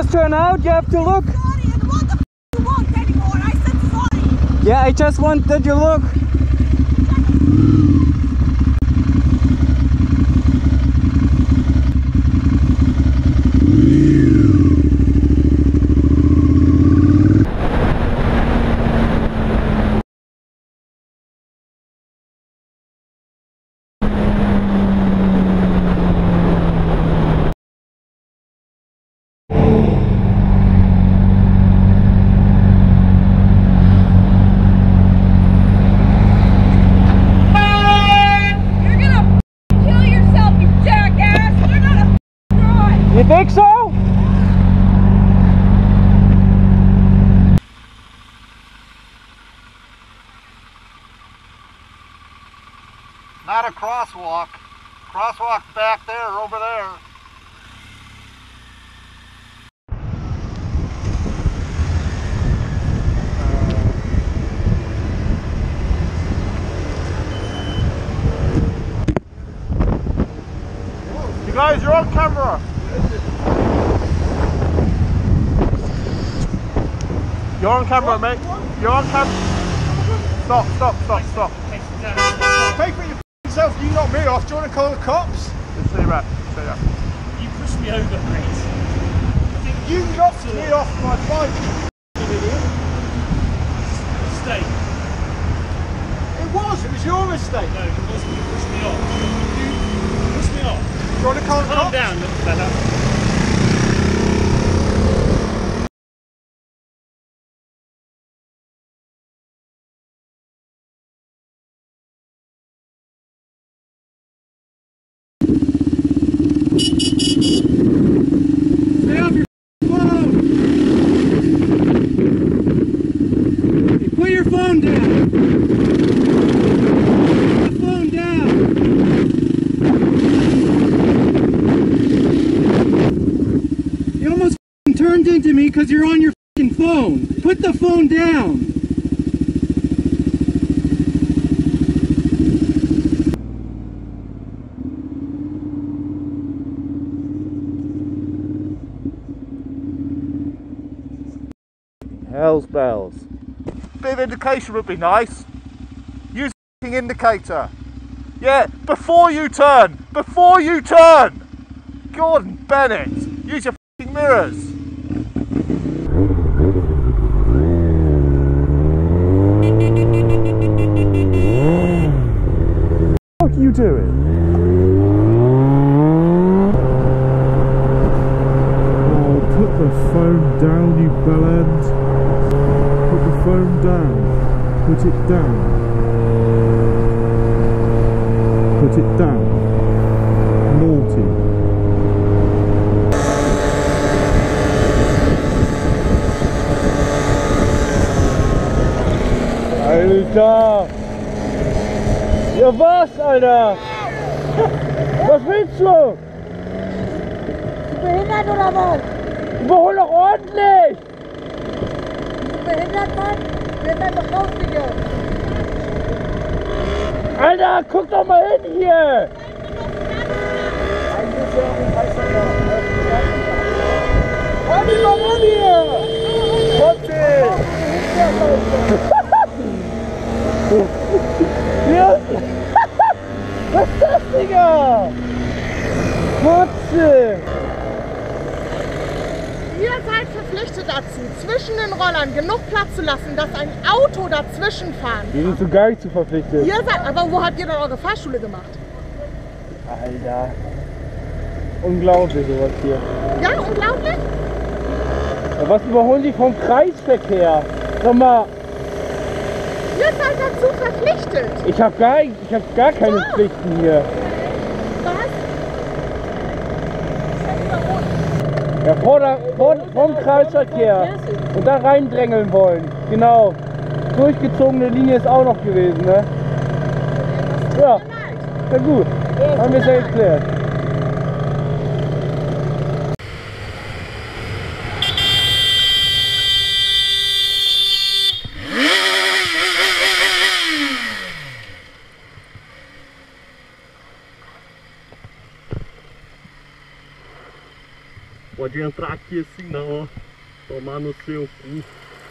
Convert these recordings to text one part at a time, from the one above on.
lights turn out, you have to look. Sorry, and what the f you want anymore? I said sorry. Yeah, I just want that you look. You think so? Not a crosswalk. Crosswalk back there, over there. You guys, you're on camera. You're on camera, mate. You're on camera. Stop, stop, stop, stop. Pay for yourself, you knocked me off. Do you want to call the cops? Just say that. Say that. You pushed me over, mate. You knocked me off my bike, you idiot. Mistake. It was your mistake. No, it wasn't. You pushed me off. You pushed me off. Do you want to call the cops? Calm down, little fella. Stay off your phone! Hey, put your phone down! Put the phone down! You almost turned into me because you're on your phone. Put the phone down! Hell's bells. Bit of indication would be nice. Use the indicator. Yeah, before you turn! Before you turn! Gordon Bennett, use your f***ing mirrors. What are you doing? Oh, put the phone down, you bellend. Put the phone down. Put it down. Put it down. Naughty. Alter! Ja was, Alter? Was willst du? Bist du behindert oder was? Überhol doch ordentlich! Bist du behindert, Mann? Wir sind doch rausgegangen. Alter, guck doch mal hin hier! Halt dich mal ran hier! Ja. Was ist das, Digga? Kotze! Ihr seid verpflichtet dazu, zwischen den Rollern genug Platz zu lassen, dass ein Auto dazwischen fahren Wir kann. sind so gar nicht zu verpflichtet. Ihr seid, aber wo habt ihr denn eure Fahrschule gemacht? Alter. Unglaublich sowas hier. Ja, unglaublich? Ja, was überholen die vom Kreisverkehr? Sag mal, Ihr seid dazu verpflichtet. ich hab gar keine Doch. Pflichten hier. Was? Ja, vom Kreisverkehr. Und da reindrängeln wollen. Genau. Durchgezogene Linie ist auch noch gewesen, ne? Ja, na gut. Haben wir es ja geklärt. Pode entrar aqui assim não, ó. Tomar no seu cu.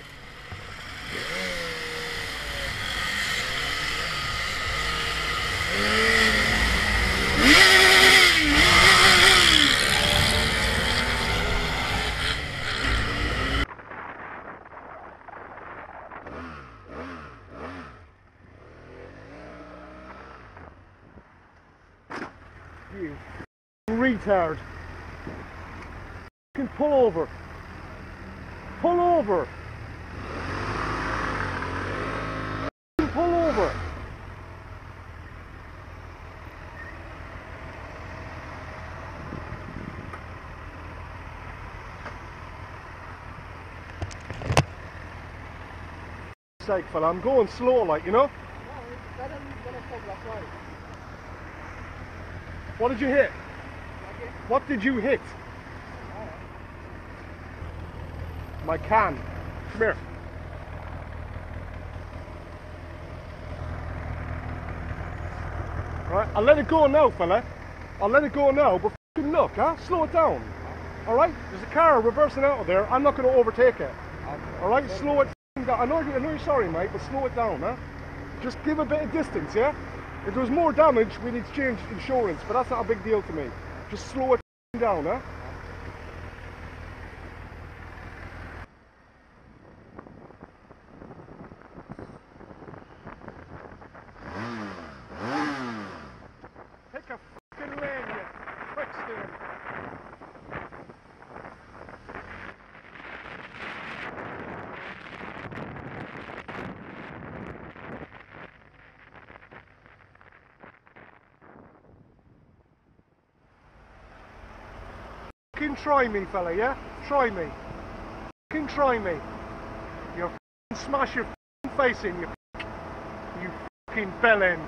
You retard. You can pull over. Pull over. You can pull over. Sake, fella, I'm going slow, like, you know. What did you hit? What did you hit? My can. Come here. Right, I'll let it go now, fella. I'll let it go now, but f***ing look, huh? Slow it down. Alright? There's a car reversing out of there. I'm not going to overtake it. Alright? Slow it down. I know you're sorry, mate, but slow it down, huh? Just give a bit of distance, yeah? If there was more damage, we'd exchange insurance, but that's not a big deal to me. Just slow it down, huh? Take a fucking lane, you prickster. Fucking try me, fella, yeah? Try me. Fucking try me. You'll fucking smash your fucking face in, you fucking bellend.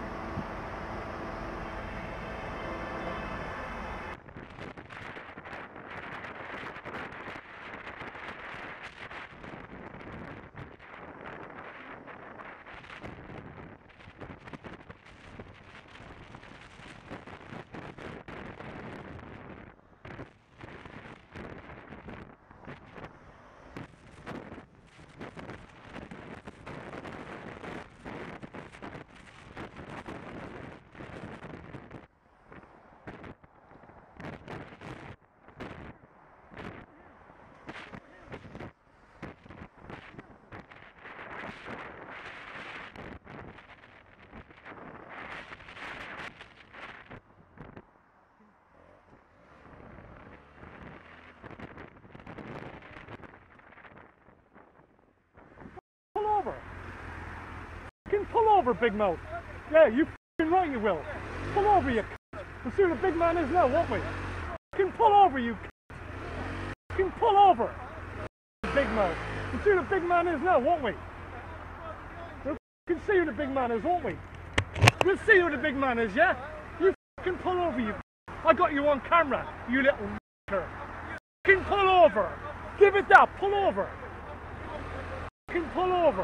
Pull over, big mouth. Yeah, you f***ing right you will. Pull over, you c***. We'll see who the big man is now, won't we? F***ing pull over, you c***. F***ing pull over. Big mouth. We'll see who the big man is now, won't we? We'll f***ing see who the big man is, won't we? We'll see who the big man is, yeah? You f***ing pull over, you c***. I got you on camera, you little f***er. F***ing pull over. Give it that, pull over. F***ing pull over.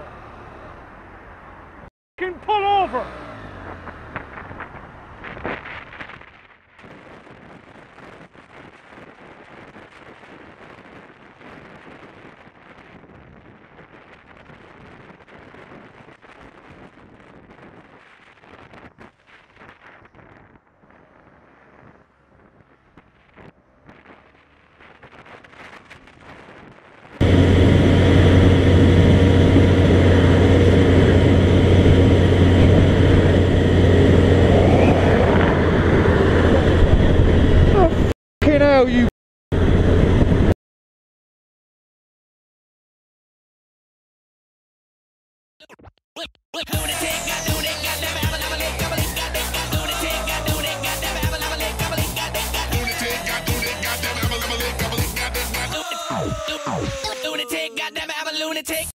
Can pull over! You lunatic, goddamn, I'm a lunatic.